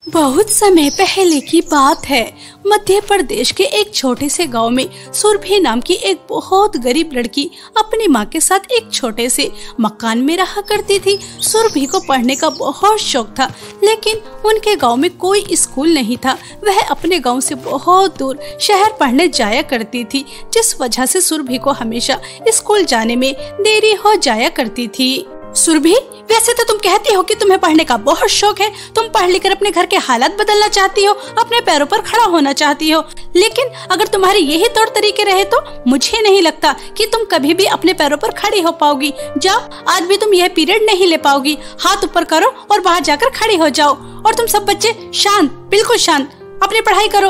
बहुत समय पहले की बात है। मध्य प्रदेश के एक छोटे से गांव में सुरभि नाम की एक बहुत गरीब लड़की अपनी माँ के साथ एक छोटे से मकान में रहा करती थी। सुरभि को पढ़ने का बहुत शौक था, लेकिन उनके गांव में कोई स्कूल नहीं था। वह अपने गांव से बहुत दूर शहर पढ़ने जाया करती थी, जिस वजह से सुरभि को हमेशा स्कूल जाने में देरी हो जाया करती थी। सुरभि, वैसे तो तुम कहती हो कि तुम्हें पढ़ने का बहुत शौक है, तुम पढ़ लिखकर अपने घर के हालात बदलना चाहती हो, अपने पैरों पर खड़ा होना चाहती हो, लेकिन अगर तुम्हारे यही तौर तरीके रहे तो मुझे नहीं लगता कि तुम कभी भी अपने पैरों पर खड़ी हो पाओगी। जाओ, आज भी तुम यह पीरियड नहीं ले पाओगी। हाथ ऊपर करो और बाहर जाकर खड़ी हो जाओ। और तुम सब बच्चे शांत, बिल्कुल शांत, अपनी पढ़ाई करो।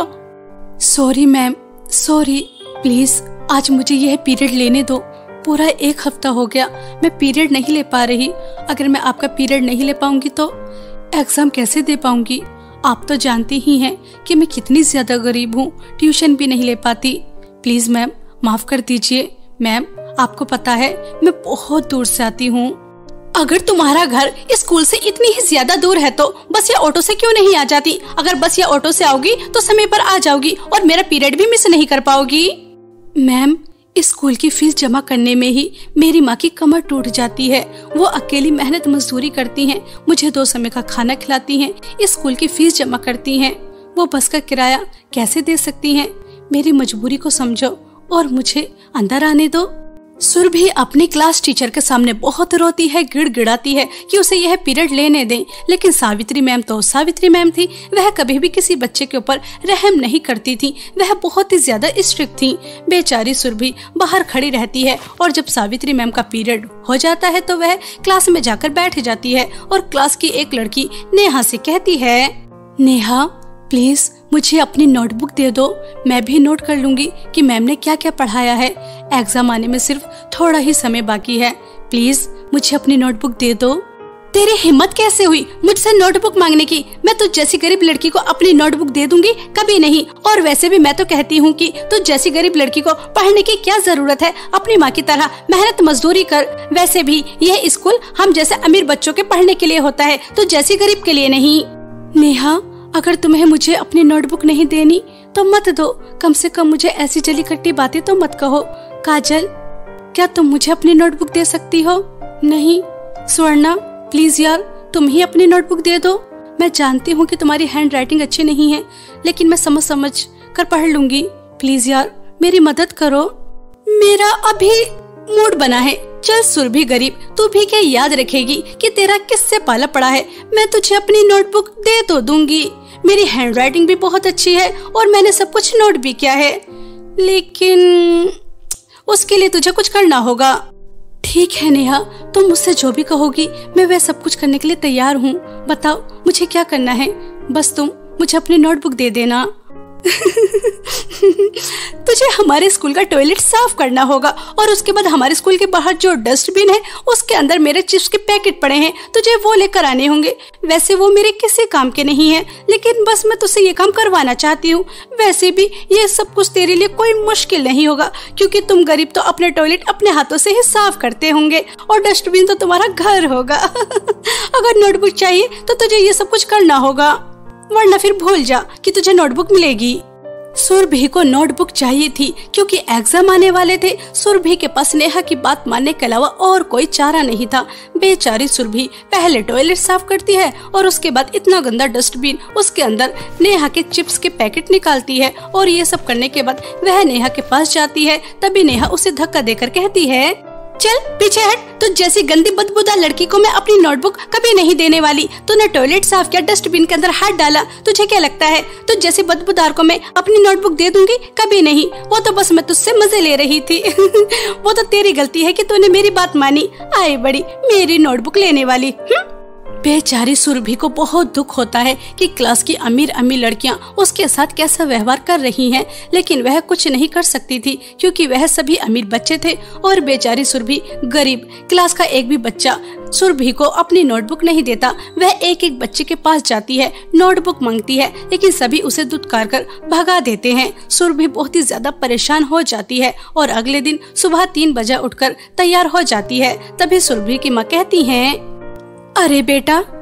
सॉरी मैम, सॉरी, प्लीज आज मुझे यह पीरियड लेने दो। पूरा 1 हफ्ता हो गया मैं पीरियड नहीं ले पा रही। अगर मैं आपका पीरियड नहीं ले पाऊंगी तो एग्जाम कैसे दे पाऊंगी? आप तो जानती ही हैं कि मैं कितनी ज्यादा गरीब हूँ, ट्यूशन भी नहीं ले पाती। प्लीज मैम, माफ कर दीजिए। मैम, आपको पता है मैं बहुत दूर से आती हूँ। अगर तुम्हारा घर स्कूल से इतनी ही ज्यादा दूर है तो बस या ऑटो से क्यों नहीं आ जाती? अगर बस या ऑटो से आओगी तो समय पर आ जाओगी और मेरा पीरियड भी मिस नहीं कर पाओगी। मैम, स्कूल की फीस जमा करने में ही मेरी माँ की कमर टूट जाती है। वो अकेली मेहनत मजदूरी करती हैं, मुझे 2 समय का खाना खिलाती हैं, स्कूल की फीस जमा करती हैं। वो बस का किराया कैसे दे सकती हैं? मेरी मजबूरी को समझो और मुझे अंदर आने दो। सुरभि अपनी क्लास टीचर के सामने बहुत रोती है, गिड़गिड़ाती है कि उसे यह पीरियड लेने दें, लेकिन सावित्री मैम तो सावित्री मैम थी। वह कभी भी किसी बच्चे के ऊपर रहम नहीं करती थी। वह बहुत ही ज्यादा स्ट्रिक्ट थी। बेचारी सुरभि बाहर खड़ी रहती है और जब सावित्री मैम का पीरियड हो जाता है तो वह क्लास में जाकर बैठ जाती है और क्लास की एक लड़की नेहा से कहती है, नेहा प्लीज मुझे अपनी नोटबुक दे दो, मैं भी नोट कर लूंगी कि मैम ने क्या क्या पढ़ाया है। एग्जाम आने में सिर्फ थोड़ा ही समय बाकी है, प्लीज मुझे अपनी नोटबुक दे दो। तेरी हिम्मत कैसे हुई मुझसे नोटबुक मांगने की? मैं तुझ जैसी गरीब लड़की को अपनी नोटबुक दे दूंगी? कभी नहीं। और वैसे भी मैं तो कहती हूँ कि तुझ जैसी गरीब लड़की को पढ़ने की क्या जरूरत है? अपनी माँ की तरह मेहनत मजदूरी कर। वैसे भी यह स्कूल हम जैसे अमीर बच्चों के पढ़ने के लिए होता है, तुझ जैसी गरीब के लिए नहीं। नेहा, अगर तुम्हें मुझे अपनी नोटबुक नहीं देनी तो मत दो, कम से कम मुझे ऐसी जली कट्टी बातें तो मत कहो। काजल, क्या तुम मुझे अपनी नोटबुक दे सकती हो? नहीं। स्वर्णा, प्लीज यार तुम ही अपनी नोटबुक दे दो। मैं जानती हूँ कि तुम्हारी हैंड राइटिंग अच्छी नहीं है, लेकिन मैं समझ कर पढ़ लूंगी। प्लीज यार मेरी मदद करो। मेरा अभी मूड बना है। चल सुरभि गरीब, तू भी क्या याद रखेगी कि तेरा किससे पाला पड़ा है? मैं तुझे अपनी नोटबुक दे तो दूंगी। मेरी हैंड राइटिंग भी बहुत अच्छी है और मैंने सब कुछ नोट भी किया है, लेकिन उसके लिए तुझे कुछ करना होगा। ठीक है नेहा, तुम मुझसे जो भी कहोगी मैं वह सब कुछ करने के लिए तैयार हूँ। बताओ मुझे क्या करना है? बस तुम मुझे अपनी नोटबुक दे देना। तुझे हमारे स्कूल का टॉयलेट साफ करना होगा और उसके बाद हमारे स्कूल के बाहर जो डस्टबिन है उसके अंदर मेरे चिप्स के पैकेट पड़े हैं, तुझे वो लेकर आने होंगे। वैसे वो मेरे किसी काम के नहीं है, लेकिन बस मैं तुझसे ये काम करवाना चाहती हूँ। वैसे भी ये सब कुछ तेरे लिए कोई मुश्किल नहीं होगा, क्योंकि तुम गरीब तो अपने टॉयलेट अपने हाथों से ही साफ करते होंगे और डस्टबिन तो तुम्हारा घर होगा। अगर नोटबुक चाहिए तो तुझे ये सब कुछ करना होगा, वरना फिर भूल जा कि तुझे नोटबुक मिलेगी। सुरभि को नोटबुक चाहिए थी क्योंकि एग्जाम आने वाले थे। सुरभि के पास नेहा की बात मानने के अलावा और कोई चारा नहीं था। बेचारी सुरभि पहले टॉयलेट साफ करती है और उसके बाद इतना गंदा डस्टबिन, उसके अंदर नेहा के चिप्स के पैकेट निकालती है और ये सब करने के बाद वह नेहा के पास जाती है। तभी नेहा उसे धक्का देकर कहती है, चल पीछे हट, तुझ जैसी गंदी बदबूदार लड़की को मैं अपनी नोटबुक कभी नहीं देने वाली। तूने टॉयलेट साफ किया, डस्टबिन के अंदर हाथ डाला, तुझे क्या लगता है तुझ जैसी बदबूदार को मैं अपनी नोटबुक दे दूंगी? कभी नहीं। वो तो बस मैं तुझसे मजे ले रही थी। वो तो तेरी गलती है कि तूने मेरी बात मानी। आए बड़ी मेरी नोटबुक लेने वाली। बेचारी सुरभि को बहुत दुख होता है कि क्लास की अमीर अमीर लड़कियां उसके साथ कैसा व्यवहार कर रही हैं, लेकिन वह कुछ नहीं कर सकती थी क्योंकि वह सभी अमीर बच्चे थे और बेचारी सुरभि गरीब। क्लास का एक भी बच्चा सुरभि को अपनी नोटबुक नहीं देता। वह एक एक बच्चे के पास जाती है, नोटबुक मांगती है, लेकिन सभी उसे दुत्कार कर भगा देते हैं। सुरभि बहुत ही ज्यादा परेशान हो जाती है और अगले दिन सुबह 3 बजे उठकर तैयार हो जाती है। तभी सुरभि की माँ कहती है, अरे बेटा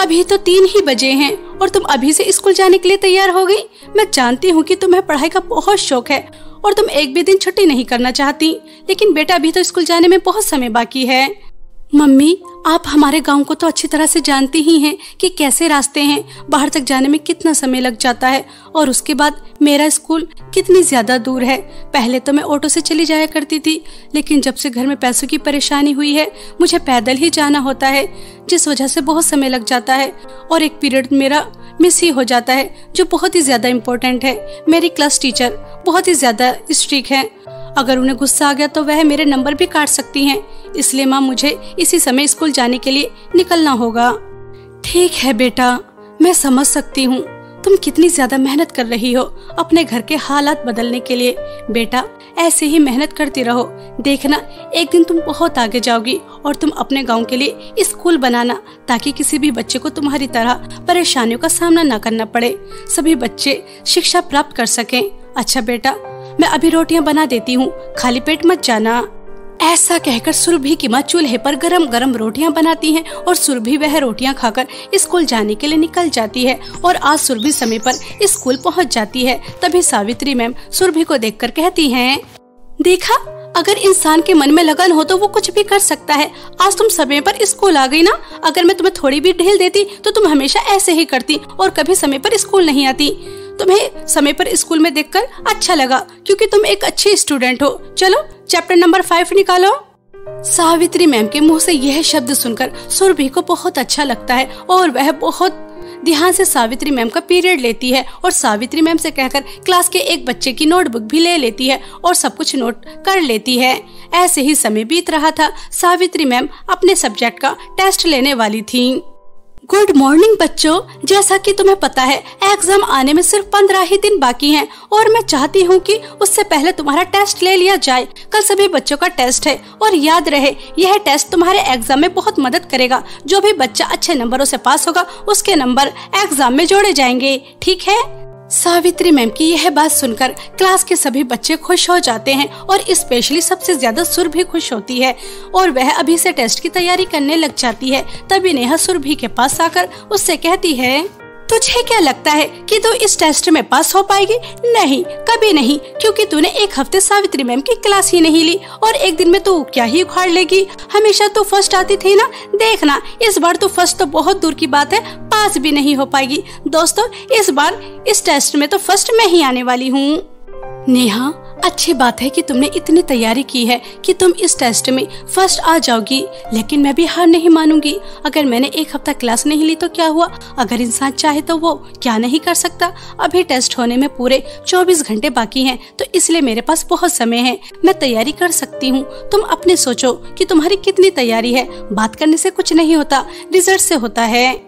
अभी तो 3 ही बजे हैं और तुम अभी से स्कूल जाने के लिए तैयार हो गई। मैं जानती हूँ कि तुम्हें पढ़ाई का बहुत शौक है और तुम एक भी दिन छुट्टी नहीं करना चाहती, लेकिन बेटा अभी तो स्कूल जाने में बहुत समय बाकी है। मम्मी, आप हमारे गांव को तो अच्छी तरह से जानती ही हैं कि कैसे रास्ते हैं, बाहर तक जाने में कितना समय लग जाता है और उसके बाद मेरा स्कूल कितनी ज्यादा दूर है। पहले तो मैं ऑटो से चली जाया करती थी, लेकिन जब से घर में पैसों की परेशानी हुई है मुझे पैदल ही जाना होता है, जिस वजह से बहुत समय लग जाता है और एक पीरियड मेरा मिस ही हो जाता है जो बहुत ही ज्यादा इम्पोर्टेंट है। मेरी क्लास टीचर बहुत ही ज्यादा स्ट्रिक्ट है, अगर उन्हें गुस्सा आ गया तो वह मेरे नंबर भी काट सकती हैं। इसलिए माँ मुझे इसी समय स्कूल जाने के लिए निकलना होगा। ठीक है बेटा, मैं समझ सकती हूँ तुम कितनी ज्यादा मेहनत कर रही हो अपने घर के हालात बदलने के लिए। बेटा ऐसे ही मेहनत करती रहो, देखना एक दिन तुम बहुत आगे जाओगी और तुम अपने गांव के लिए स्कूल बनाना ताकि किसी भी बच्चे को तुम्हारी तरह परेशानियों का सामना न करना पड़े, सभी बच्चे शिक्षा प्राप्त कर सकें। अच्छा बेटा, मैं अभी रोटियां बना देती हूँ, खाली पेट मत जाना। ऐसा कहकर सुरभि की माँ चूल्हे पर गरम गरम रोटियां बनाती हैं और सुरभि वह रोटियां खाकर स्कूल जाने के लिए निकल जाती है और आज सुरभि समय पर स्कूल पहुंच जाती है। तभी सावित्री मैम सुरभि को देखकर कहती हैं, देखा, अगर इंसान के मन में लगन हो तो वो कुछ भी कर सकता है। आज तुम समय पर स्कूल आ गई ना, अगर मैं तुम्हें थोड़ी भी ढील देती तो तुम हमेशा ऐसे ही करती और कभी समय पर स्कूल नहीं आती। तुम्हें समय पर स्कूल में देखकर अच्छा लगा क्योंकि तुम एक अच्छी स्टूडेंट हो। चलो चैप्टर नंबर 5 निकालो। सावित्री मैम के मुंह से यह शब्द सुनकर सुरभि को बहुत अच्छा लगता है और वह बहुत ध्यान से सावित्री मैम का पीरियड लेती है और सावित्री मैम से कहकर क्लास के एक बच्चे की नोटबुक भी ले लेती है और सब कुछ नोट कर लेती है। ऐसे ही समय बीत रहा था। सावित्री मैम अपने सब्जेक्ट का टेस्ट लेने वाली थी। गुड मॉर्निंग बच्चों, जैसा कि तुम्हें पता है एग्जाम आने में सिर्फ 15 ही दिन बाकी हैं और मैं चाहती हूँ कि उससे पहले तुम्हारा टेस्ट ले लिया जाए। कल सभी बच्चों का टेस्ट है और याद रहे यह टेस्ट तुम्हारे एग्जाम में बहुत मदद करेगा। जो भी बच्चा अच्छे नंबरों से पास होगा उसके नंबर एग्जाम में जोड़े जाएंगे, ठीक है? सावित्री मैम की यह बात सुनकर क्लास के सभी बच्चे खुश हो जाते हैं और स्पेशली सबसे ज्यादा सुरभि खुश होती है और वह अभी से टेस्ट की तैयारी करने लग जाती है। तभी नेहा सुरभि के पास आकर उससे कहती है, तुझे क्या लगता है कि तू इस टेस्ट में पास हो पाएगी? नहीं, कभी नहीं, क्योंकि तूने एक हफ्ते सावित्री मैम की क्लास ही नहीं ली और एक दिन में तू क्या ही उखाड़ लेगी। हमेशा तू फर्स्ट आती थी ना, देखना इस बार तू फर्स्ट तो बहुत दूर की बात है, पास भी नहीं हो पाएगी। दोस्तों, इस बार इस टेस्ट में तो फर्स्ट मैं ही आने वाली हूँ। नेहा, अच्छी बात है कि तुमने इतनी तैयारी की है कि तुम इस टेस्ट में फर्स्ट आ जाओगी, लेकिन मैं भी हार नहीं मानूंगी। अगर मैंने एक हफ्ता क्लास नहीं ली तो क्या हुआ? अगर इंसान चाहे तो वो क्या नहीं कर सकता। अभी टेस्ट होने में पूरे 24 घंटे बाकी हैं, तो इसलिए मेरे पास बहुत समय है, मैं तैयारी कर सकती हूँ। तुम अपने सोचो कि तुम्हारी कितनी तैयारी है। बात करने से कुछ नहीं होता, रिजल्ट से होता है।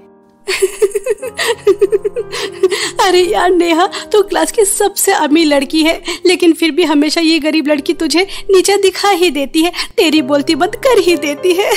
अरे यार नेहा, तू क्लास की सबसे अमीर लड़की है, लेकिन फिर भी हमेशा ये गरीब लड़की तुझे नीचे दिखा ही देती है, तेरी बोलती बंद कर ही देती है।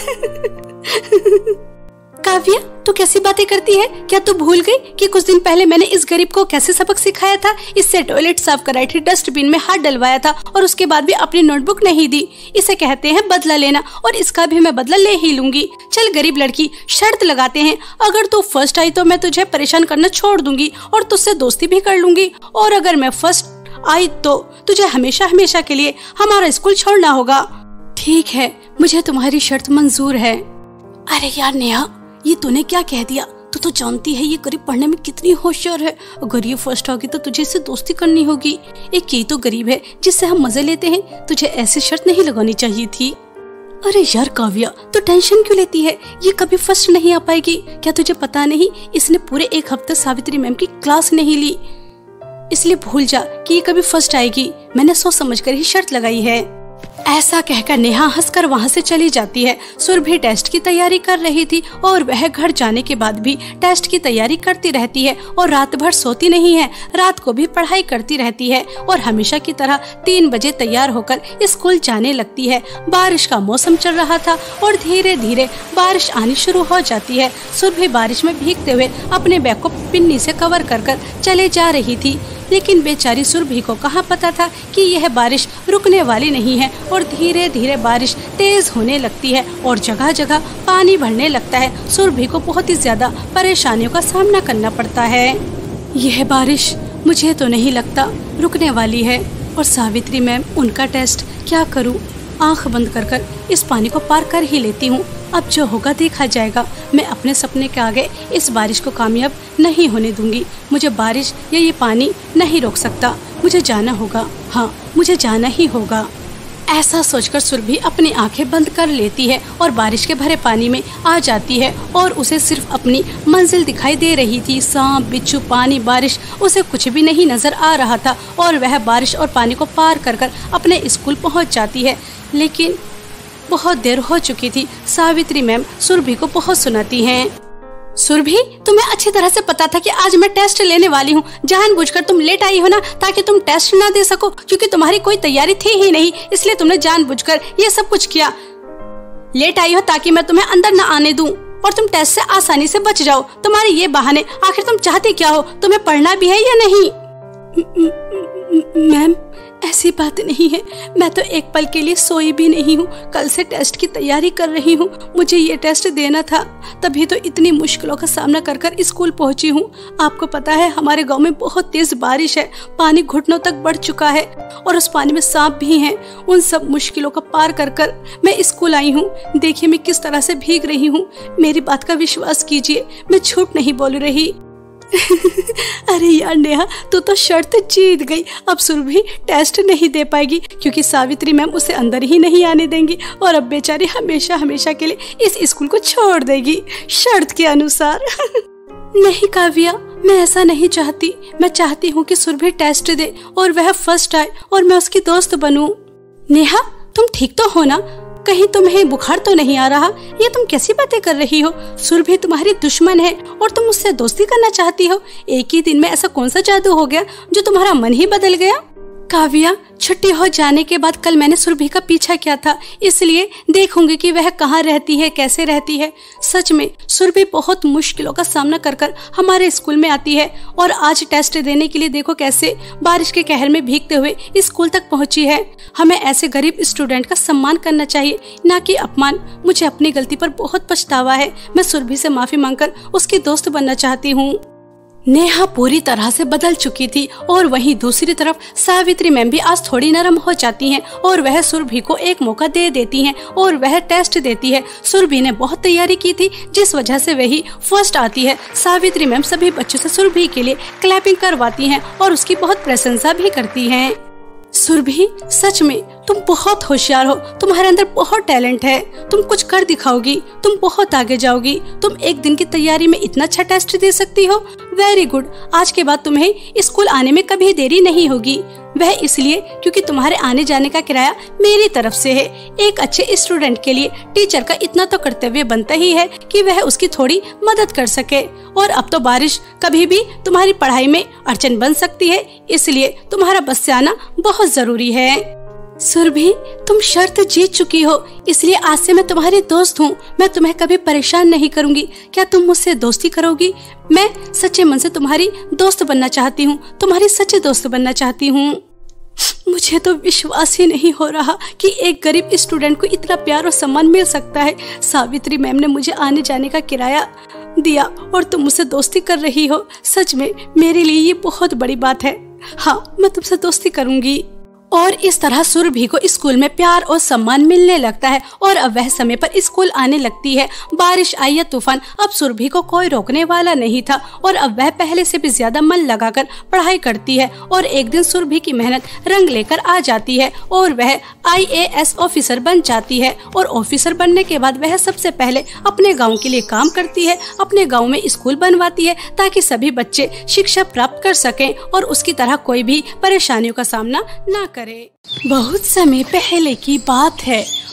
काव्या, तू कैसी बातें करती है? क्या तू भूल गई कि कुछ दिन पहले मैंने इस गरीब को कैसे सबक सिखाया था? इससे टॉयलेट साफ कराई थी, डस्टबिन में हाथ डलवाया था और उसके बाद भी अपनी नोटबुक नहीं दी। इसे कहते हैं बदला लेना और इसका भी मैं बदला ले ही लूंगी। चल गरीब लड़की, शर्त लगाते हैं, अगर तू फर्स्ट आई तो मैं तुझे परेशान करना छोड़ दूंगी और तुझसे दोस्ती भी कर लूंगी, और अगर मैं फर्स्ट आई तो तुझे हमेशा हमेशा के लिए हमारा स्कूल छोड़ना होगा। ठीक है, मुझे तुम्हारी शर्त मंजूर है। अरे यार नेहा, ये तूने क्या कह दिया? तू तो जानती है ये गरीब पढ़ने में कितनी होशियार है। अगर ये फर्स्ट होगी तो तुझे इससे दोस्ती करनी होगी। एक ये तो गरीब है जिससे हम मजे लेते हैं, तुझे ऐसी शर्त नहीं लगानी चाहिए थी। अरे यार काव्या, तो टेंशन क्यों लेती है? ये कभी फर्स्ट नहीं आ पाएगी। क्या तुझे पता नहीं, इसने पूरे एक हफ्ते सावित्री मैम की क्लास नहीं ली, इसलिए भूल जा कि ये कभी फर्स्ट आएगी। मैंने सोच समझ कर ही शर्त लगाई है। ऐसा कहकर नेहा हंसकर वहाँ से चली जाती है। सुरभि टेस्ट की तैयारी कर रही थी और वह घर जाने के बाद भी टेस्ट की तैयारी करती रहती है और रात भर सोती नहीं है, रात को भी पढ़ाई करती रहती है और हमेशा की तरह 3 बजे तैयार होकर स्कूल जाने लगती है। बारिश का मौसम चल रहा था और धीरे धीरे बारिश आनी शुरू हो जाती है। सुरभि बारिश में भीगते हुए अपने बैग को पिन्नी से कवर कर चले जा रही थी। लेकिन बेचारी सुरभि को कहाँ पता था कि यह बारिश रुकने वाली नहीं है और धीरे धीरे बारिश तेज होने लगती है और जगह जगह पानी भरने लगता है। सुरभि को बहुत ही ज्यादा परेशानियों का सामना करना पड़ता है। यह बारिश मुझे तो नहीं लगता रुकने वाली है। और सावित्री मैम, उनका टेस्ट क्या करूं? आंख बंद कर कर इस पानी को पार कर ही लेती हूँ। अब जो होगा देखा जाएगा। मैं अपने सपने के आगे इस बारिश को कामयाब नहीं होने दूंगी। मुझे बारिश या ये पानी नहीं रोक सकता। मुझे जाना होगा, हाँ मुझे जाना ही होगा। ऐसा सोचकर सुरभि अपनी आंखें बंद कर लेती है और बारिश के भरे पानी में आ जाती है और उसे सिर्फ अपनी मंजिल दिखाई दे रही थी। सांप, बिच्छू, पानी, बारिश, उसे कुछ भी नहीं नजर आ रहा था और वह बारिश और पानी को पार कर कर अपने स्कूल पहुंच जाती है। लेकिन बहुत देर हो चुकी थी। सावित्री मैम सुरभि को बहुत सुनाती हैं। सुरभि, तुम्हें अच्छी तरह से पता था कि आज मैं टेस्ट लेने वाली हूँ। जानबूझकर तुम लेट आई हो ना, ताकि तुम टेस्ट ना दे सको, क्योंकि तुम्हारी कोई तैयारी थी ही नहीं, इसलिए तुमने जानबूझकर ये सब कुछ किया। लेट आई हो ताकि मैं तुम्हें अंदर न आने दूं और तुम टेस्ट से आसानी से बच जाओ। तुम्हारे ये बहाने, आखिर तुम चाहती क्या हो? तुम्हें पढ़ना भी है या नहीं? मैम, ऐसी बात नहीं है। मैं तो एक पल के लिए सोई भी नहीं हूँ। कल से टेस्ट की तैयारी कर रही हूँ। मुझे ये टेस्ट देना था, तभी तो इतनी मुश्किलों का सामना कर कर स्कूल पहुँची हूँ। आपको पता है हमारे गांव में बहुत तेज बारिश है। पानी घुटनों तक बढ़ चुका है और उस पानी में सांप भी हैं। उन सब मुश्किलों का पार कर कर मैं स्कूल आई हूँ। देखिए मैं किस तरह से भीग रही हूँ। मेरी बात का विश्वास कीजिए, मैं झूठ नहीं बोल रही। अरे यार नेहा, तू तो शर्त जीत गई। अब सुरभि टेस्ट नहीं दे पाएगी क्योंकि सावित्री मैम उसे अंदर ही नहीं आने देंगी और अब बेचारी हमेशा हमेशा के लिए इस स्कूल को छोड़ देगी शर्त के अनुसार। नहीं काव्या, मैं ऐसा नहीं चाहती। मैं चाहती हूँ कि सुरभि टेस्ट दे और वह फर्स्ट आए और मैं उसकी दोस्त बनूं। नेहा, तुम ठीक तो हो ना? कहीं तुम्हें बुखार तो नहीं आ रहा? ये तुम कैसी बातें कर रही हो? सुरभि तुम्हारी दुश्मन है और तुम उससे दोस्ती करना चाहती हो। एक ही दिन में ऐसा कौन सा जादू हो गया जो तुम्हारा मन ही बदल गया? काव्या, छुट्टी हो जाने के बाद कल मैंने सुरभि का पीछा किया था, इसलिए देखूंगी कि वह कहाँ रहती है, कैसे रहती है। सच में सुरभि बहुत मुश्किलों का सामना कर कर हमारे स्कूल में आती है और आज टेस्ट देने के लिए देखो कैसे बारिश के कहर में भीगते हुए स्कूल तक पहुंची है। हमें ऐसे गरीब स्टूडेंट का सम्मान करना चाहिए, ना कि अपमान। मुझे अपनी गलती पर बहुत पछतावा है। मैं सुरभि से माफी मांगकर उसकी दोस्त बनना चाहती हूँ। नेहा पूरी तरह से बदल चुकी थी और वहीं दूसरी तरफ सावित्री मैम भी आज थोड़ी नरम हो जाती हैं और वह सुरभि को एक मौका दे देती हैं और वह टेस्ट देती है। सुरभि ने बहुत तैयारी की थी, जिस वजह से वही फर्स्ट आती है। सावित्री मैम सभी बच्चों से सुरभि के लिए क्लैपिंग करवाती हैं और उसकी बहुत प्रशंसा भी करती हैं। सुरभि, सच में तुम बहुत होशियार हो। तुम्हारे अंदर बहुत टैलेंट है। तुम कुछ कर दिखाओगी। तुम बहुत आगे जाओगी। तुम एक दिन की तैयारी में इतना अच्छा टेस्ट दे सकती हो। Very good. आज के बाद तुम्हें स्कूल आने में कभी देरी नहीं होगी। वह इसलिए क्योंकि तुम्हारे आने जाने का किराया मेरी तरफ से है। एक अच्छे स्टूडेंट के लिए टीचर का इतना तो कर्तव्य बनता ही है कि वह उसकी थोड़ी मदद कर सके। और अब तो बारिश कभी भी तुम्हारी पढ़ाई में अड़चन बन सकती है, इसलिए तुम्हारा बस से आना बहुत जरूरी है। सुरभि, तुम शर्त जीत चुकी हो, इसलिए आज से मैं तुम्हारी दोस्त हूँ। मैं तुम्हें कभी परेशान नहीं करूँगी। क्या तुम मुझसे दोस्ती करोगी? मैं सच्चे मन से तुम्हारी दोस्त बनना चाहती हूँ, तुम्हारी सच्ची दोस्त बनना चाहती हूँ। मुझे तो विश्वास ही नहीं हो रहा कि एक गरीब स्टूडेंट को इतना प्यार और सम्मान मिल सकता है। सावित्री मैम ने मुझे आने जाने का किराया दिया और तुम मुझसे दोस्ती कर रही हो। सच में मेरे लिए ये बहुत बड़ी बात है। हाँ, मैं तुमसे दोस्ती करूंगी। और इस तरह सुरभि को स्कूल में प्यार और सम्मान मिलने लगता है और अब वह समय पर स्कूल आने लगती है। बारिश आई या तूफान, अब सुरभि को कोई रोकने वाला नहीं था और अब वह पहले से भी ज्यादा मन लगाकर पढ़ाई करती है। और एक दिन सुरभि की मेहनत रंग लेकर आ जाती है और वह IAS ऑफिसर बन जाती है। और ऑफिसर बनने के बाद वह सबसे पहले अपने गाँव के लिए काम करती है। अपने गाँव में स्कूल बनवाती है ताकि सभी बच्चे शिक्षा प्राप्त कर सकें और उसकी तरह कोई भी परेशानियों का सामना न करे। बहुत समय पहले की बात है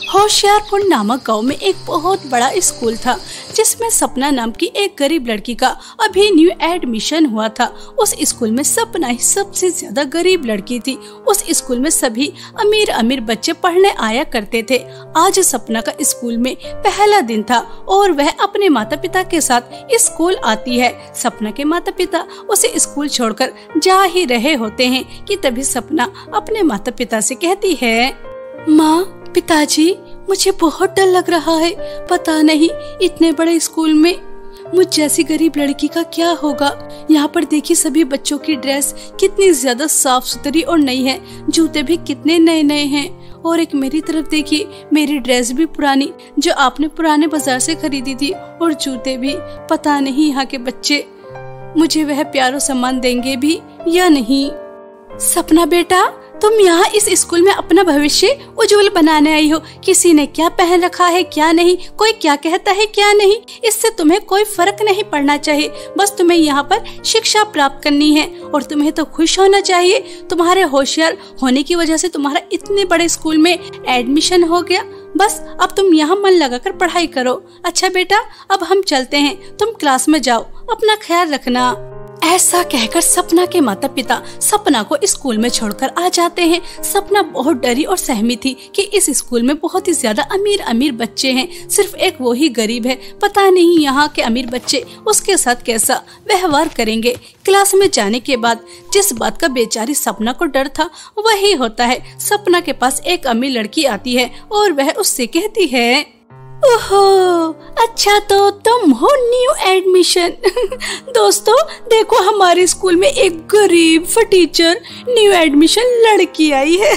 होशियारपुर नामक गांव में एक बहुत बड़ा स्कूल था जिसमें सपना नाम की एक गरीब लड़की का अभी न्यू एडमिशन हुआ था। उस स्कूल में सपना ही सबसे ज्यादा गरीब लड़की थी। उस स्कूल में सभी अमीर अमीर बच्चे पढ़ने आया करते थे। आज सपना का स्कूल में पहला दिन था और वह अपने माता पिता के साथ स्कूल आती है। सपना के माता पिता उसे स्कूल छोड़कर जा ही रहे होते हैं कि तभी सपना अपने माता पिता से कहती है, माँ, पिताजी, मुझे बहुत डर लग रहा है। पता नहीं इतने बड़े स्कूल में मुझ जैसी गरीब लड़की का क्या होगा। यहाँ पर देखिए सभी बच्चों की ड्रेस कितनी ज्यादा साफ सुथरी और नई है, जूते भी कितने नए नए हैं। और एक मेरी तरफ देखिए, मेरी ड्रेस भी पुरानी जो आपने पुराने बाजार से खरीदी थी, और जूते भी। पता नहीं यहाँ के बच्चे मुझे वह प्यार और सम्मान देंगे भी या नहीं। सपना बेटा, तुम यहाँ इस स्कूल में अपना भविष्य उज्जवल बनाने आई हो। किसी ने क्या पहन रखा है क्या नहीं, कोई क्या कहता है क्या नहीं, इससे तुम्हें कोई फर्क नहीं पड़ना चाहिए। बस तुम्हें यहाँ पर शिक्षा प्राप्त करनी है और तुम्हें तो खुश होना चाहिए। तुम्हारे होशियार होने की वजह से तुम्हारा इतने बड़े स्कूल में एडमिशन हो गया। बस अब तुम यहाँ मन लगाकर पढ़ाई करो। अच्छा बेटा, अब हम चलते हैं, तुम क्लास में जाओ, अपना ख्याल रखना। ऐसा कहकर सपना के माता पिता सपना को स्कूल में छोड़कर आ जाते हैं। सपना बहुत डरी और सहमी थी कि इस स्कूल में बहुत ही ज्यादा अमीर अमीर बच्चे हैं, सिर्फ एक वो ही गरीब है। पता नहीं यहाँ के अमीर बच्चे उसके साथ कैसा व्यवहार करेंगे। क्लास में जाने के बाद जिस बात का बेचारी सपना को डर था वही होता है। सपना के पास एक अमीर लड़की आती है और वह उससे कहती है, ओहो, अच्छा तो तुम हो न्यू एडमिशन। दोस्तों देखो, हमारे स्कूल में एक गरीब टीचर न्यू एडमिशन लड़की आई है।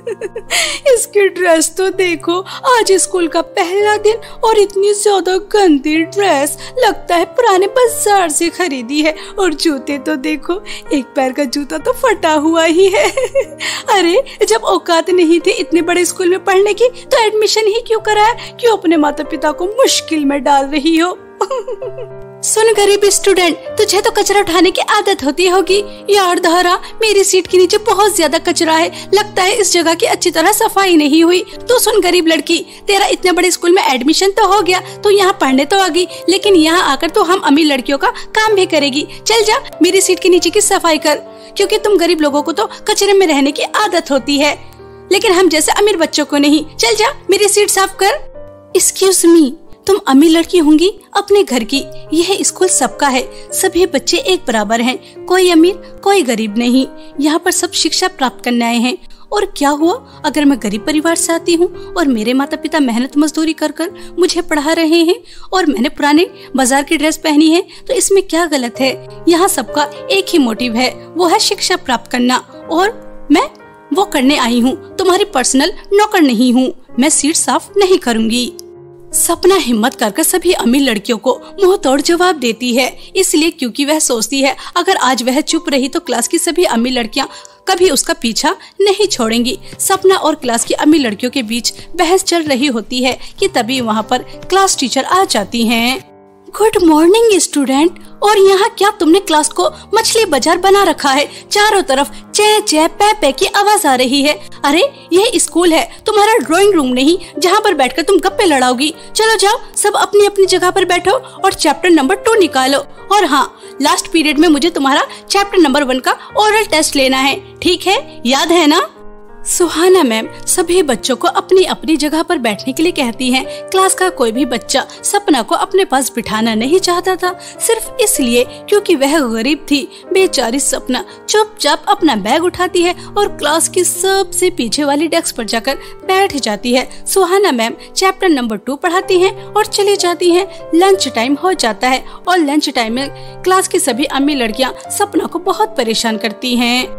इसकी ड्रेस तो देखो, आज स्कूल का पहला दिन और इतनी ज्यादा गंदी ड्रेस, लगता है पुराने बाजार से खरीदी है। और जूते तो देखो, एक पैर का जूता तो फटा हुआ ही है। अरे जब औकात नहीं थी इतने बड़े स्कूल में पढ़ने की तो एडमिशन ही क्यों कराया? क्यों अपने माता पिता को मुश्किल में डाल रही हो? सुन गरीब स्टूडेंट, तुझे तो कचरा उठाने की आदत होती होगी। यार धारा, मेरी सीट के नीचे बहुत ज्यादा कचरा है, लगता है इस जगह की अच्छी तरह सफाई नहीं हुई। तो सुन गरीब लड़की, तेरा इतने बड़े स्कूल में एडमिशन तो हो गया, तो यहाँ पढ़ने तो आ गई, लेकिन यहाँ आकर तो हम अमीर लड़कियों का काम भी करेगी। चल जा, मेरी सीट के नीचे की सफाई कर, क्योंकि तुम गरीब लोगों को तो कचरे में रहने की आदत होती है, लेकिन हम जैसे अमीर बच्चों को नहीं। चल जा, मेरी सीट साफ कर। एक्सक्यूज मी, तुम अमीर लड़की होंगी अपने घर की, यह स्कूल सबका है, सभी बच्चे एक बराबर हैं, कोई अमीर कोई गरीब नहीं। यहाँ पर सब शिक्षा प्राप्त करने आए हैं। और क्या हुआ अगर मैं गरीब परिवार से आती हूँ और मेरे माता पिता मेहनत मजदूरी कर कर मुझे पढ़ा रहे हैं और मैंने पुराने बाजार की ड्रेस पहनी है, तो इसमें क्या गलत है? यहाँ सबका एक ही मोटिव है, वो है शिक्षा प्राप्त करना, और मैं वो करने आई हूँ। तुम्हारी पर्सनल नौकर नहीं हूँ। मैं सीट साफ नहीं करूँगी। सपना हिम्मत कर सभी अमीर लड़कियों को मुंह तोड़ जवाब देती है, इसलिए क्योंकि वह सोचती है अगर आज वह चुप रही तो क्लास की सभी अमीर लड़कियां कभी उसका पीछा नहीं छोड़ेंगी। सपना और क्लास की अमीर लड़कियों के बीच बहस चल रही होती है कि तभी वहाँ पर क्लास टीचर आ जाती हैं। गुड मॉर्निंग स्टूडेंट, और यहाँ क्या तुमने क्लास को मछली बाजार बना रखा है? चारों तरफ चे चे पे पे की आवाज आ रही है। अरे यह स्कूल है, तुम्हारा ड्राइंग रूम नहीं जहाँ पर बैठकर तुम गप्पे लड़ाओगी। चलो जाओ, सब अपनी अपनी जगह पर बैठो और चैप्टर नंबर 2 निकालो। और हाँ, लास्ट पीरियड में मुझे तुम्हारा चैप्टर नंबर 1 का ओरल टेस्ट लेना है, ठीक है? याद है ना? सुहाना मैम सभी बच्चों को अपनी अपनी जगह पर बैठने के लिए कहती हैं। क्लास का कोई भी बच्चा सपना को अपने पास बिठाना नहीं चाहता था, सिर्फ इसलिए क्योंकि वह गरीब थी। बेचारी सपना चुपचाप अपना बैग उठाती है और क्लास की सबसे पीछे वाली डेस्क पर जाकर बैठ जाती है। सुहाना मैम चैप्टर नंबर 2 पढ़ाती हैं और चली जाती हैं। लंच टाइम हो जाता है और लंच टाइम में क्लास की सभी अम्मी लड़कियां सपना को बहुत परेशान करती हैं।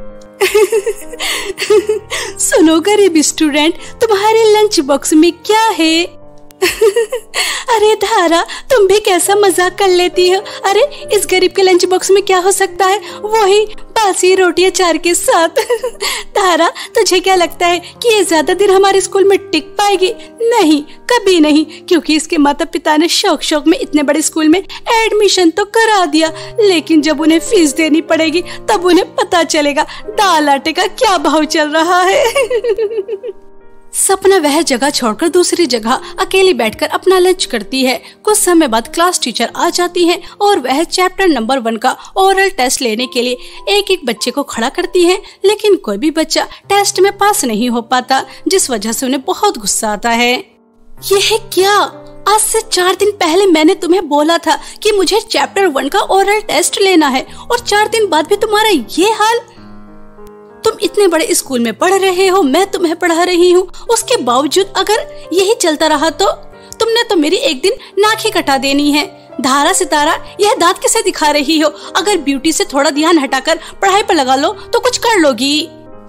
सुनो गरीब स्टूडेंट, तुम्हारे लंच बॉक्स में क्या है? अरे धारा, तुम भी कैसा मजाक कर लेती हो। अरे इस गरीब के लंच बॉक्स में क्या हो सकता है? वही बासी रोटी अचार के साथ। धारा, तुझे क्या लगता है कि ये ज्यादा दिन हमारे स्कूल में टिक पाएगी? नहीं, कभी नहीं, क्योंकि इसके माता पिता ने शौक शौक में इतने बड़े स्कूल में एडमिशन तो करा दिया, लेकिन जब उन्हें फीस देनी पड़ेगी तब उन्हें पता चलेगा दाल आटे का क्या भाव चल रहा है। सपना वह जगह छोड़कर दूसरी जगह अकेली बैठकर अपना लंच करती है। कुछ समय बाद क्लास टीचर आ जाती है और वह चैप्टर नंबर 1 का ओरल टेस्ट लेने के लिए एक एक बच्चे को खड़ा करती है, लेकिन कोई भी बच्चा टेस्ट में पास नहीं हो पाता, जिस वजह से उन्हें बहुत गुस्सा आता है। यह है क्या? आज से 4 दिन पहले मैंने तुम्हें बोला था कि मुझे चैप्टर 1 का ओरल टेस्ट लेना है और 4 दिन बाद भी तुम्हारा ये हाल। तुम इतने बड़े स्कूल में पढ़ रहे हो, मैं तुम्हें पढ़ा रही हूँ, उसके बावजूद अगर यही चलता रहा तो तुमने तो मेरी एक दिन नाक ही कटा देनी है। धारा सितारा, यह दांत किसे दिखा रही हो? अगर ब्यूटी से थोड़ा ध्यान हटाकर पढ़ाई पर लगा लो तो कुछ कर लोगी।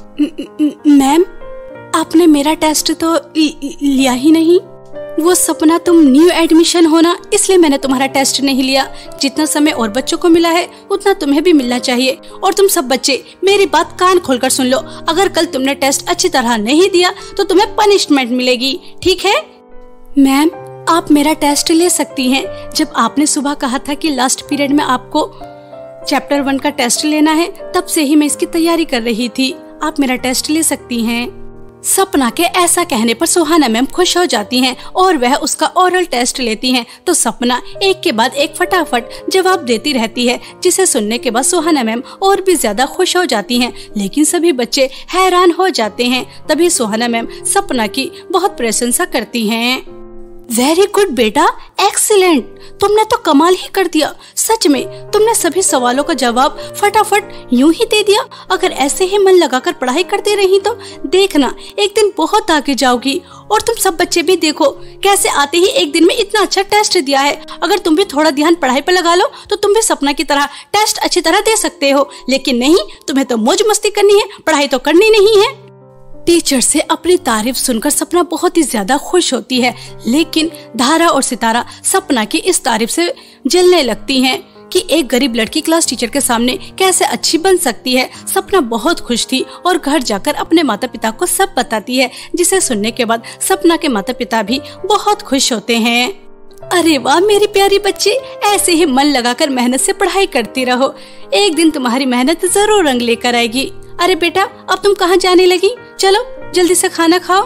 मैम, आपने मेरा टेस्ट तो लिया ही नहीं। वो सपना, तुम न्यू एडमिशन हो ना, इसलिए मैंने तुम्हारा टेस्ट नहीं लिया। जितना समय और बच्चों को मिला है उतना तुम्हें भी मिलना चाहिए। और तुम सब बच्चे मेरी बात कान खोलकर सुन लो, अगर कल तुमने टेस्ट अच्छी तरह नहीं दिया तो तुम्हें पनिशमेंट मिलेगी, ठीक है? मैम, आप मेरा टेस्ट ले सकती हैं। जब आपने सुबह कहा था कि लास्ट पीरियड में आपको चैप्टर 1 का टेस्ट लेना है, तब से ही मैं इसकी तैयारी कर रही थी। आप मेरा टेस्ट ले सकती हैं। सपना के ऐसा कहने पर सुहाना मैम खुश हो जाती हैं और वह उसका ओरल टेस्ट लेती हैं। तो सपना एक के बाद एक फटाफट जवाब देती रहती है, जिसे सुनने के बाद सुहाना मैम और भी ज्यादा खुश हो जाती हैं। लेकिन सभी बच्चे हैरान हो जाते हैं। तभी सुहाना मैम सपना की बहुत प्रशंसा करती हैं। वेरी गुड बेटा, एक्सीलेंट, तुमने तो कमाल ही कर दिया। सच में तुमने सभी सवालों का जवाब फटाफट यूं ही दे दिया। अगर ऐसे ही मन लगाकर पढ़ाई करते रही तो देखना एक दिन बहुत आगे जाओगी। और तुम सब बच्चे भी देखो कैसे आते ही एक दिन में इतना अच्छा टेस्ट दिया है। अगर तुम भी थोड़ा ध्यान पढ़ाई पर लगा लो तो तुम भी सपना की तरह टेस्ट अच्छी तरह दे सकते हो। लेकिन नहीं, तुम्हें तो मौज मस्ती करनी है, पढ़ाई तो करनी नहीं है। टीचर से अपनी तारीफ सुनकर सपना बहुत ही ज्यादा खुश होती है, लेकिन धारा और सितारा सपना की इस तारीफ से जलने लगती हैं कि एक गरीब लड़की क्लास टीचर के सामने कैसे अच्छी बन सकती है। सपना बहुत खुश थी और घर जाकर अपने माता पिता को सब बताती है, जिसे सुनने के बाद सपना के माता पिता भी बहुत खुश होते हैं। अरे वाह मेरी प्यारी बच्ची, ऐसे ही मन लगाकर मेहनत से पढ़ाई करती रहो, एक दिन तुम्हारी मेहनत जरूर रंग लेकर आएगी। अरे बेटा, अब तुम कहाँ जाने लगी? चलो जल्दी से खाना खाओ।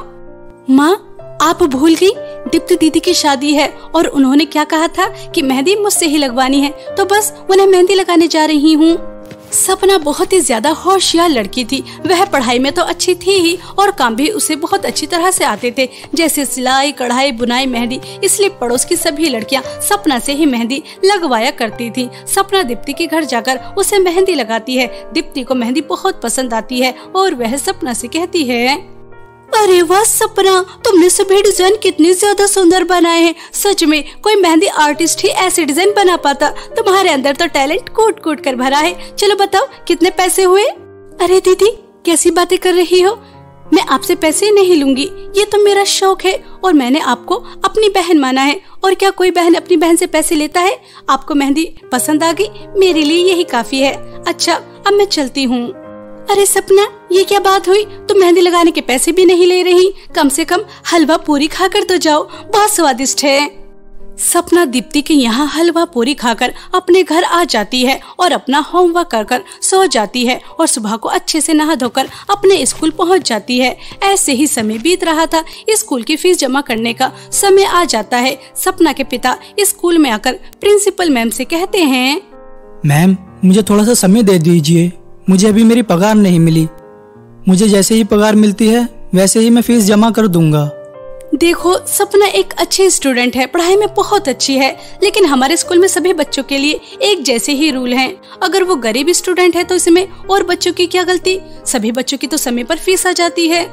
माँ, आप भूल गई, दीप्ति दीदी की शादी है और उन्होंने क्या कहा था कि मेहंदी मुझसे ही लगवानी है, तो बस उन्हें मेहंदी लगाने जा रही हूँ। सपना बहुत ही ज्यादा होशियार लड़की थी। वह पढ़ाई में तो अच्छी थी ही और काम भी उसे बहुत अच्छी तरह से आते थे, जैसे सिलाई, कढ़ाई, बुनाई, मेहंदी। इसलिए पड़ोस की सभी लड़कियां सपना से ही मेहंदी लगवाया करती थी। सपना दीप्ति के घर जाकर उसे मेहंदी लगाती है। दीप्ति को मेहंदी बहुत पसंद आती है और वह सपना से कहती है, अरे वाह सपना, तुमने सभी डिजाइन कितने ज्यादा सुंदर बनाए हैं। सच में कोई मेहंदी आर्टिस्ट ही ऐसे डिजाइन बना पाता। तुम्हारे अंदर तो टैलेंट कूट कूट कर भरा है। चलो बताओ कितने पैसे हुए? अरे दीदी, कैसी बातें कर रही हो? मैं आपसे पैसे नहीं लूंगी, ये तो मेरा शौक है और मैंने आपको अपनी बहन माना है। और क्या कोई बहन अपनी बहन से पैसे लेता है? आपको मेहंदी पसंद आ गई, मेरे लिए यही काफी है। अच्छा, अब मैं चलती हूँ। अरे सपना, ये क्या बात हुई? तुम मेहंदी लगाने के पैसे भी नहीं ले रही, कम से कम हलवा पूरी खाकर तो जाओ, बहुत स्वादिष्ट है। सपना दीप्ति के यहाँ हलवा पूरी खाकर अपने घर आ जाती है और अपना होमवर्क कर सो जाती है और सुबह को अच्छे से नहा धोकर अपने स्कूल पहुँच जाती है। ऐसे ही समय बीत रहा था। स्कूल की फीस जमा करने का समय आ जाता है। सपना के पिता स्कूल में आकर प्रिंसिपल मैम से कहते हैं, मैम, मुझे थोड़ा सा समय दे दीजिए, मुझे अभी मेरी पगार नहीं मिली। मुझे जैसे ही पगार मिलती है वैसे ही मैं फीस जमा कर दूंगा। देखो, सपना एक अच्छी स्टूडेंट है, पढ़ाई में बहुत अच्छी है, लेकिन हमारे स्कूल में सभी बच्चों के लिए एक जैसे ही रूल हैं। अगर वो गरीब स्टूडेंट है तो इसमें और बच्चों की क्या गलती? सभी बच्चों की तो समय पर फीस आ जाती है।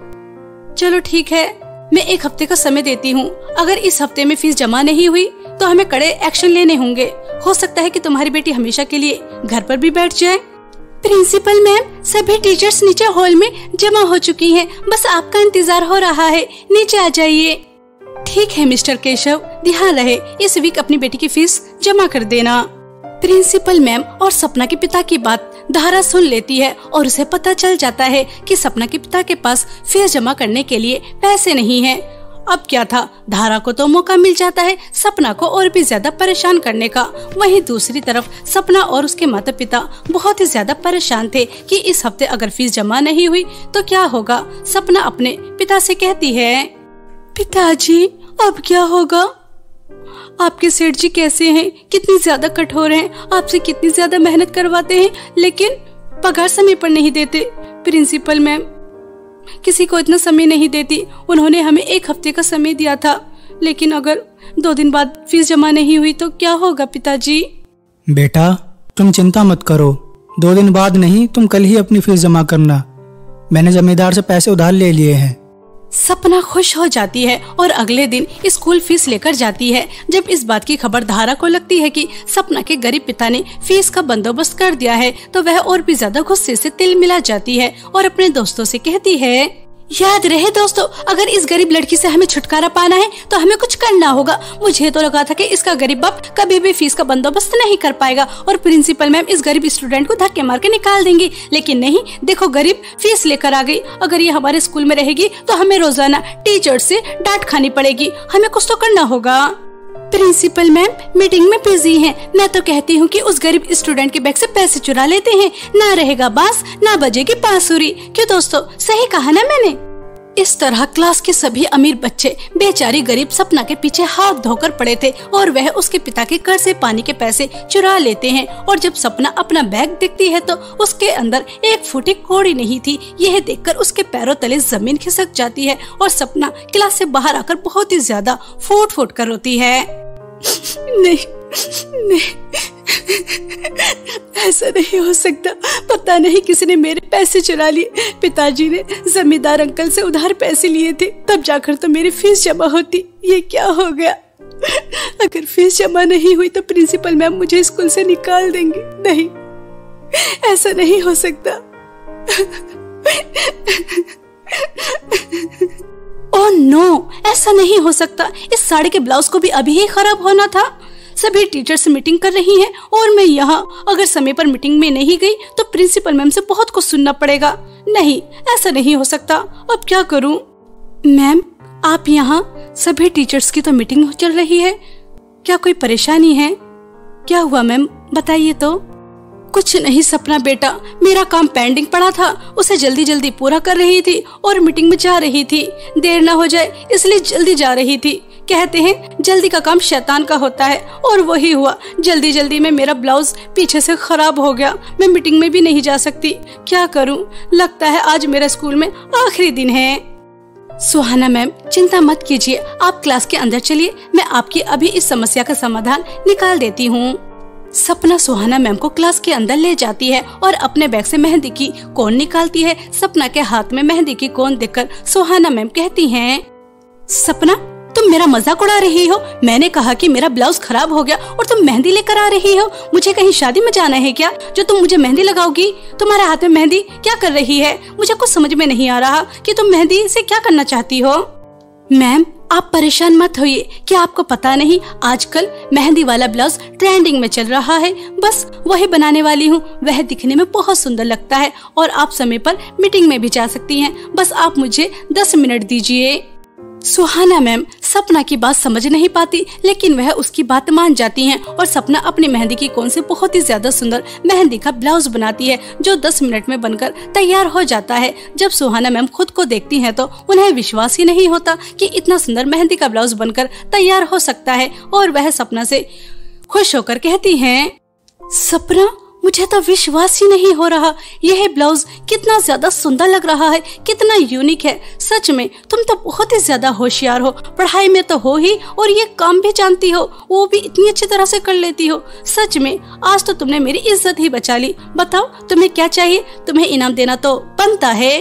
चलो ठीक है, मैं 1 हफ्ते का समय देती हूँ। अगर इस हफ्ते में फीस जमा नहीं हुई तो हमें कड़े एक्शन लेने होंगे। हो सकता है कि तुम्हारी बेटी हमेशा के लिए घर पर भी बैठ जाए। प्रिंसिपल मैम, सभी टीचर्स नीचे हॉल में जमा हो चुकी हैं, बस आपका इंतजार हो रहा है, नीचे आ जाइए। ठीक है मिस्टर केशव, ध्यान रहे इस वीक अपनी बेटी की फीस जमा कर देना। प्रिंसिपल मैम और सपना के पिता की बात धारा सुन लेती है और उसे पता चल जाता है कि सपना के पिता के पास फीस जमा करने के लिए पैसे नहीं है। अब क्या था, धारा को तो मौका मिल जाता है सपना को और भी ज्यादा परेशान करने का। वहीं दूसरी तरफ सपना और उसके माता पिता बहुत ही ज्यादा परेशान थे कि इस हफ्ते अगर फीस जमा नहीं हुई तो क्या होगा। सपना अपने पिता से कहती है, पिताजी अब क्या होगा? आपके सेठ जी कैसे हैं, कितनी ज्यादा कठोर हैं, आपसे कितनी ज्यादा मेहनत करवाते हैं लेकिन पगार समय पर नहीं देते। प्रिंसिपल मैम किसी को इतना समय नहीं देती, उन्होंने हमें 1 हफ्ते का समय दिया था, लेकिन अगर 2 दिन बाद फीस जमा नहीं हुई तो क्या होगा पिताजी? बेटा तुम चिंता मत करो, 2 दिन बाद नहीं, तुम कल ही अपनी फीस जमा करना। मैंने जमींदार से पैसे उधार ले लिए हैं। सपना खुश हो जाती है और अगले दिन स्कूल फीस लेकर जाती है। जब इस बात की खबर धारा को लगती है कि सपना के गरीब पिता ने फीस का बंदोबस्त कर दिया है तो वह और भी ज्यादा गुस्से से तिल मिला जाती है और अपने दोस्तों से कहती है, याद रहे दोस्तों, अगर इस गरीब लड़की से हमें छुटकारा पाना है तो हमें कुछ करना होगा। मुझे तो लगा था कि इसका गरीब बाप कभी भी फीस का बंदोबस्त नहीं कर पाएगा और प्रिंसिपल मैम इस गरीब स्टूडेंट को धक्के मार के निकाल देंगी, लेकिन नहीं, देखो गरीब फीस लेकर आ गई। अगर ये हमारे स्कूल में रहेगी तो हमें रोजाना टीचर से डांट खानी पड़ेगी, हमें कुछ तो करना होगा। प्रिंसिपल मैम मीटिंग में बिजी हैं। मैं तो कहती हूँ कि उस गरीब स्टूडेंट के बैग से पैसे चुरा लेते हैं, ना रहेगा बांस ना बजेगी बांसुरी। क्यों दोस्तों, सही कहा ना मैंने? इस तरह क्लास के सभी अमीर बच्चे बेचारी गरीब सपना के पीछे हाथ धोकर पड़े थे और वह उसके पिता के कर्ज से पानी के पैसे चुरा लेते हैं। और जब सपना अपना बैग देखती है तो उसके अंदर 1 फूटी कौड़ी नहीं थी। यह देखकर उसके पैरों तले जमीन खिसक जाती है और सपना क्लास से बाहर आकर बहुत ही ज्यादा फूट फूट कर रोती है। नहीं, ऐसा नहीं हो सकता, पता नहीं किसने मेरे पैसे चुरा लिए। पिताजी ने जमींदार अंकल से उधार पैसे लिए थे, तब जाकर तो मेरी फीस जमा होती। ये क्या हो गया? अगर फीस जमा नहीं हुई तो प्रिंसिपल मैम मुझे स्कूल से निकाल देंगे। नहीं, ऐसा नहीं हो सकता। ओह नो, ऐसा नहीं हो सकता। इस साड़ी के ब्लाउज को भी अभी ही खराब होना था। सभी टीचर्स मीटिंग कर रही हैं और मैं यहाँ अगर समय पर मीटिंग में नहीं गई तो प्रिंसिपल मैम से बहुत कुछ सुनना पड़ेगा। नहीं, ऐसा नहीं हो सकता। अब क्या करूँ? मैम आप यहाँ, सभी टीचर्स की तो मीटिंग चल रही है, क्या कोई परेशानी है? क्या हुआ मैम, बताइए तो। कुछ नहीं सपना बेटा, मेरा काम पेंडिंग पड़ा था, उसे जल्दी जल्दी पूरा कर रही थी और मीटिंग में जा रही थी। देर ना हो जाए इसलिए जल्दी जा रही थी। कहते हैं जल्दी का काम शैतान का होता है और वही हुआ। जल्दी जल्दी में मेरा ब्लाउज पीछे से खराब हो गया। मैं मीटिंग में भी नहीं जा सकती, क्या करूं? लगता है आज मेरा स्कूल में आखिरी दिन है। सुहाना मैम चिंता मत कीजिए, आप क्लास के अंदर चलिए, मैं आपकी अभी इस समस्या का समाधान निकाल देती हूँ। सपना सुहाना मैम को क्लास के अंदर ले जाती है और अपने बैग से मेहंदी की कोन निकालती है। सपना के हाथ में मेहंदी की कोन देखकर सुहाना मैम कहती हैं, सपना तुम मेरा मजाक उड़ा रही हो? मैंने कहा कि मेरा ब्लाउज खराब हो गया और तुम मेहंदी लेकर आ रही हो। मुझे कहीं शादी में जाना है क्या जो तुम मुझे मेहंदी लगाओगी? तुम्हारे हाथ में मेहंदी क्या कर रही है? मुझे कुछ समझ में नहीं आ रहा कि तुम मेहंदी से क्या करना चाहती हो। मैम आप परेशान मत होइए, क्या आपको पता नहीं आजकल मेहंदी वाला ब्लाउज ट्रेंडिंग में चल रहा है, बस वही बनाने वाली हूँ। वह दिखने में बहुत सुंदर लगता है और आप समय पर मीटिंग में भी जा सकती हैं। बस आप मुझे 10 मिनट दीजिए। सुहाना मैम सपना की बात समझ नहीं पाती लेकिन वह उसकी बात मान जाती हैं और सपना अपनी मेहंदी की कोन से बहुत ही ज्यादा सुंदर मेहंदी का ब्लाउज बनाती है जो 10 मिनट में बनकर तैयार हो जाता है। जब सुहाना मैम खुद को देखती हैं तो उन्हें विश्वास ही नहीं होता कि इतना सुंदर मेहंदी का ब्लाउज बनकर तैयार हो सकता है और वह सपना से खुश होकर कहती हैं, सपना मुझे तो विश्वास ही नहीं हो रहा, यह ब्लाउज कितना ज्यादा सुंदर लग रहा है, कितना यूनिक है। सच में तुम तो बहुत ही ज्यादा होशियार हो, पढ़ाई में तो हो ही और ये काम भी जानती हो, वो भी इतनी अच्छी तरह से कर लेती हो। सच में आज तो तुमने मेरी इज्जत ही बचा ली। बताओ तुम्हें क्या चाहिए, तुम्हें इनाम देना तो बनता है।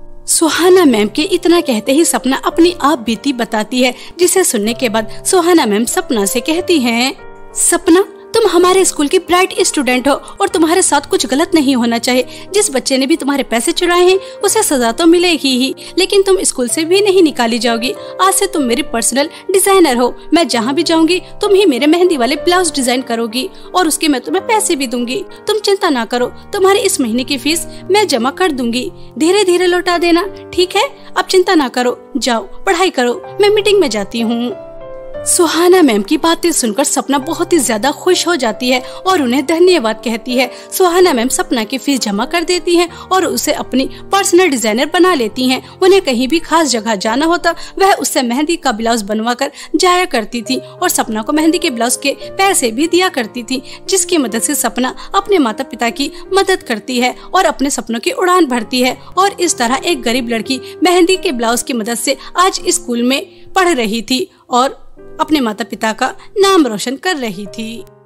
सुहाना मैम के इतना कहते ही सपना अपनी आप बीती बताती है जिसे सुनने के बाद सुहाना मैम सपना से कहती हैं, सपना तुम हमारे स्कूल की ब्राइट स्टूडेंट हो और तुम्हारे साथ कुछ गलत नहीं होना चाहिए। जिस बच्चे ने भी तुम्हारे पैसे चुराए हैं उसे सजा तो मिलेगी ही, लेकिन तुम स्कूल से भी नहीं निकाली जाओगी। आज से तुम मेरी पर्सनल डिजाइनर हो। मैं जहाँ भी जाऊंगी तुम ही मेरे मेहंदी वाले ब्लाउज डिजाइन करोगी और उसके मैं तुम्हें पैसे भी दूंगी। तुम चिंता ना करो, तुम्हारी इस महीने की फीस मैं जमा कर दूंगी। धीरे धीरे लौटा देना, ठीक है? अब चिंता ना करो, जाओ पढ़ाई करो, मैं मीटिंग में जाती हूँ। सुहाना मैम की बातें सुनकर सपना बहुत ही ज्यादा खुश हो जाती है और उन्हें धन्यवाद कहती है। सुहाना मैम सपना की फीस जमा कर देती हैं और उसे अपनी पर्सनल डिजाइनर बना लेती हैं। उन्हें कहीं भी खास जगह जाना होता वह उससे मेहंदी का ब्लाउज बनवा कर जाया करती थी और सपना को मेहंदी के ब्लाउज के पैसे भी दिया करती थी, जिसकी मदद से सपना अपने माता पिता की मदद करती है और अपने सपनों की उड़ान भरती है। और इस तरह एक गरीब लड़की मेहंदी के ब्लाउज की मदद से आज स्कूल में पढ़ रही थी और अपने माता पिता का नाम रोशन कर रही थी।